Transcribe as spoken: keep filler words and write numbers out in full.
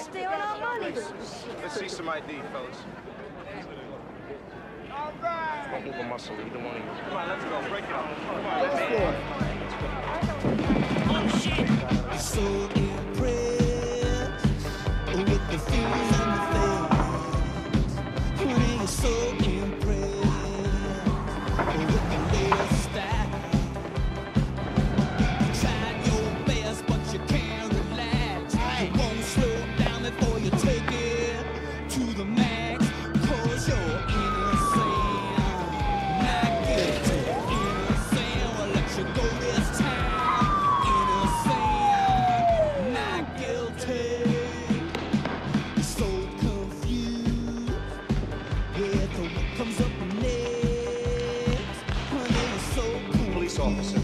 stealing our money. Let's see some I D, fellas. All right. Don't move a muscle, either one of you. Come on, let's go. Break it up. Come on, Let's let's go. Oh, shit. So impressed with the feelings on the face. Honey, you're so impressed with the latest style. You tried your best, but you can't relax. You won't slow down before you take it to the max. Cause you're innocent, not guilty. Innocent, we'll let you go this time. Innocent, not guilty. You're so confused with what comes up next. Honey, you're so confused. Police officer.